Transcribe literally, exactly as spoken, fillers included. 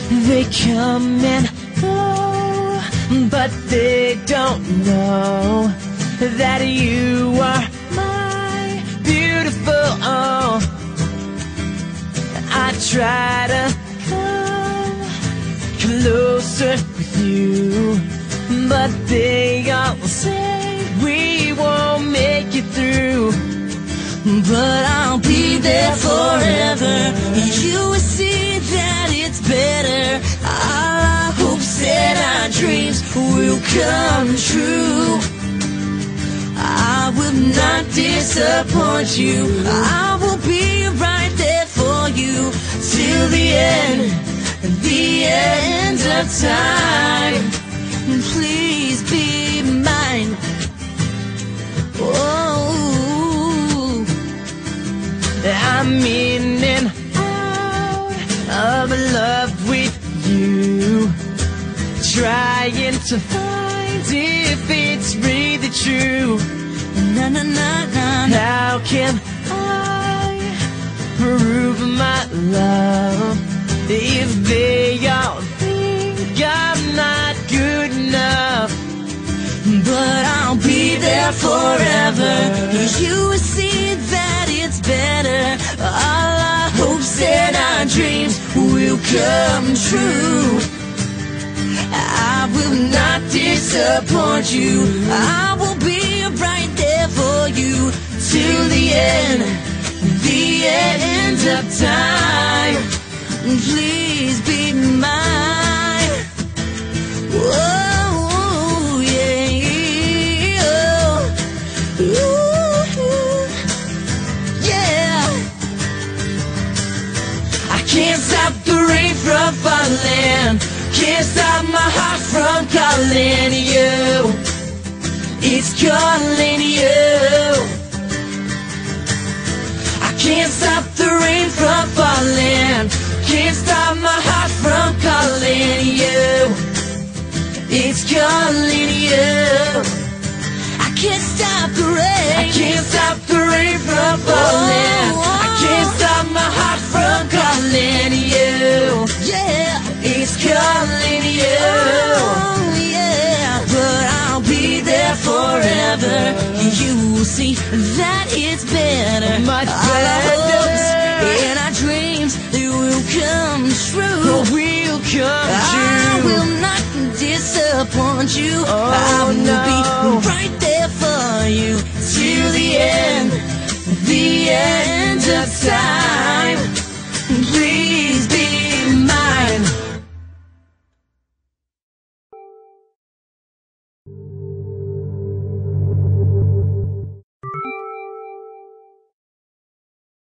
They come and go, but they don't know that you are my beautiful own. I try to come closer with you, but they all say we won't make it through. But I'll be there forever. You will see that it's better. Our hopes and our dreams will come true. I will not disappoint you. I will be right there for you till the end, the end of time. Please be mine. Oh, I'm in and out of love with you, trying to find if it's really true. Na na na na. How can I prove my love if they all think I'm not good enough? But I'll be there forever. You will see that it's better. All our hopes and our dreams will come true. I will not disappoint you. I will be right there for you till the end, the end of time. Please be mine. Whoa, yeah, oh, ooh, yeah. I can't stop the rain from falling. Can't stop my heart from calling you. It's calling you. I can't stop the rain from falling. Can't stop my heart from calling you. It's calling you. I can't stop the rain. I can't stop the rain from falling. Oh, oh. I can't stop my heart from calling you. Yeah. It's calling you. Oh, yeah. But I'll be there forever. You will see that it's better. Much better. All our hopes and our dreams, they will come true. Oh, will come true. I will not disappoint you. Oh, I will